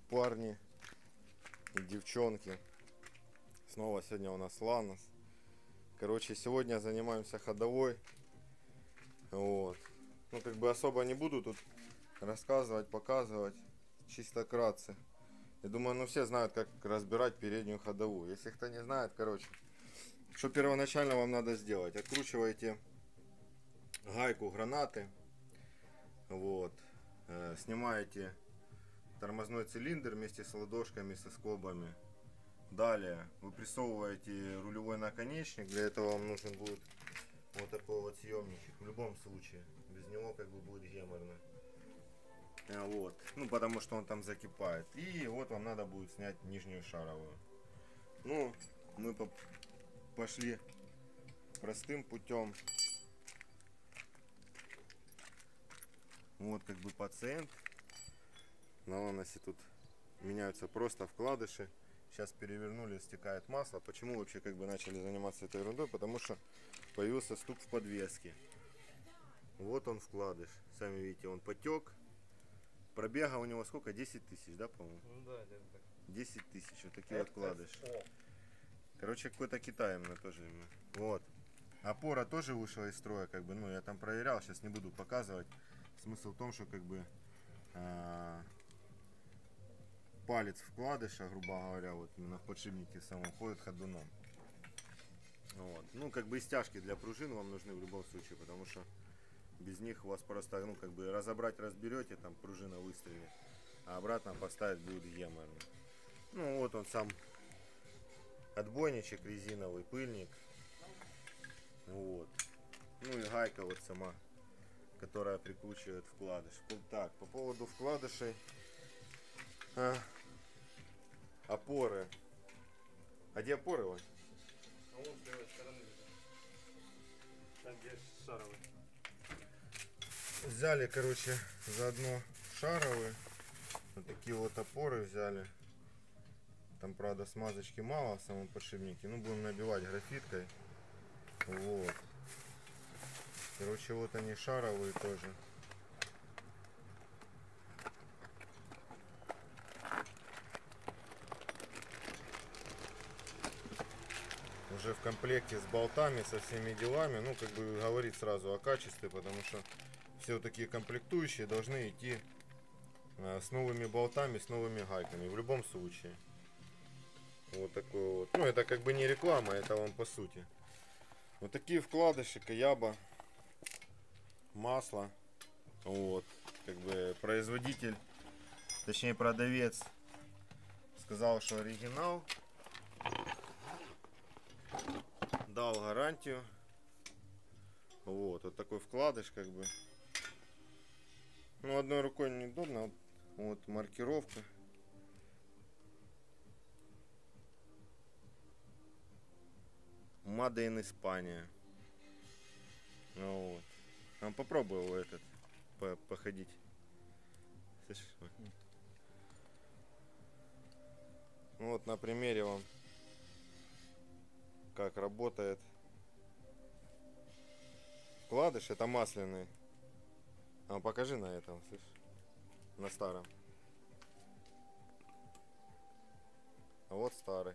парни и девчонки. Снова сегодня у нас Ланос. Короче, сегодня занимаемся ходовой. Вот. Ну, как бы особо не буду тут рассказывать, показывать. Чисто вкратце. Я думаю, ну все знают, как разбирать переднюю ходовую. Если кто не знает, короче, что первоначально вам надо сделать? Откручиваете гайку гранаты. Вот. Снимаете тормозной цилиндр вместе с ладошками, со скобами. Далее выпрессовываете рулевой наконечник. Для этого вам нужен будет вот такой вот съемничек. В любом случае, без него как бы будет геморно. Вот. Ну, потому что он там закипает. И вот вам надо будет снять нижнюю шаровую. Ну, мы пошли простым путем. Вот как бы пациент. На Ланосе тут меняются просто вкладыши. Сейчас перевернули, стекает масло. Почему вообще как бы начали заниматься этой ерундой? Потому что появился стук в подвеске. Вот он вкладыш. Сами видите, он потек. Пробега у него сколько? 10 тысяч, да, по-моему? Ну да, это так. 10 тысяч. Вот такие вот вкладыши. Короче, какой-то Китай именно тоже. Вот. Опора тоже вышла из строя, как бы, ну, я там проверял, сейчас не буду показывать. Смысл в том, что как бы палец вкладыша, грубо говоря, вот именно в подшипнике самом ходит ходуном. Вот. Ну, как бы и стяжки для пружин вам нужны в любом случае, потому что без них у вас просто, ну, как бы разобрать разберете, там пружина выстрелит, а обратно поставить будет геморно. Ну, вот он сам отбойничек резиновый, пыльник. Вот. Ну и гайка вот сама, которая прикручивает вкладыш. Так, по поводу вкладышей. Опоры. А где опоры, Вань? А вон с левой стороны. Там где шаровый. Взяли, короче, заодно шаровые. Вот такие вот опоры взяли. Там, правда, смазочки мало в самом подшипнике. Ну, будем набивать графиткой. Вот. Короче, вот они шаровые тоже. Уже в комплекте с болтами, со всеми делами. Ну, как бы говорить сразу о качестве, потому что все вот такие комплектующие должны идти с новыми болтами, с новыми гайками. В любом случае. Вот такой вот. Ну, это как бы не реклама, это вам по сути. Вот такие вкладыши, Каяба, масло. Вот. Как бы производитель, точнее продавец, сказал, что оригинал. Дал гарантию. Вот такой вкладыш, как бы. Ну, одной рукой неудобно. Вот маркировка. Made in Испания. Вот. Попробовал этот походить. Слышишь? Ну вот на примере вам как работает вкладыш. Это масляный. Покажи на этом, слышишь? На старом. А вот старый.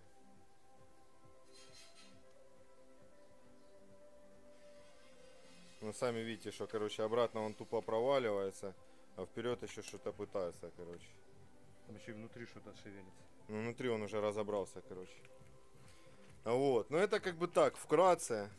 Ну, сами видите, что, короче, обратно он тупо проваливается, а вперед еще что-то пытается, короче. Там еще и внутри что-то шевелится. Ну, внутри он уже разобрался, короче. Вот, но это как бы так, вкратце.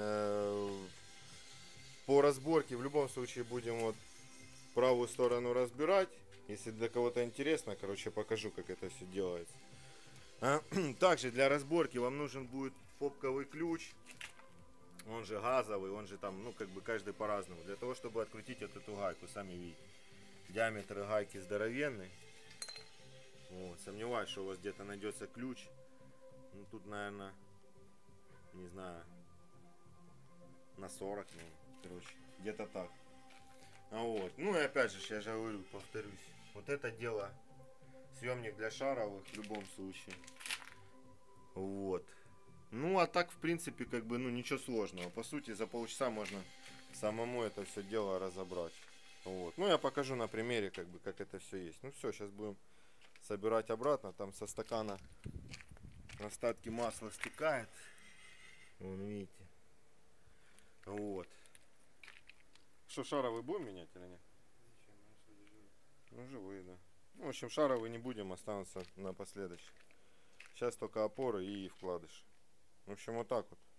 По разборке в любом случае будем вот правую сторону разбирать. Если для кого-то интересно, короче, покажу, как это все делается. Также для разборки вам нужен будет попковый ключ. Он же газовый, он же там, ну, как бы каждый по-разному. Для того, чтобы открутить вот эту гайку, сами видите. Диаметр гайки здоровенный. Вот, сомневаюсь, что у вас где-то найдется ключ. Ну, тут, наверное, не знаю, на 40, ну, короче, где-то так. Вот, ну и опять же, я же говорю, повторюсь. Вот это дело, съемник для шаровых в любом случае. Вот. Ну, а так, в принципе, как бы, ну, ничего сложного. По сути, за полчаса можно самому это все дело разобрать. Вот. Ну, я покажу на примере, как бы, как это все есть. Ну, все, сейчас будем собирать обратно. Там со стакана остатки масла стекает. Вон, видите. Вот. Что, шаровый будем менять или нет? Зачем? Ну, что дежурит? Ну, живые, да. Ну, в общем, шаровый не будем, останутся на последующий. Сейчас только опоры и вкладыш. В общем, вот так вот.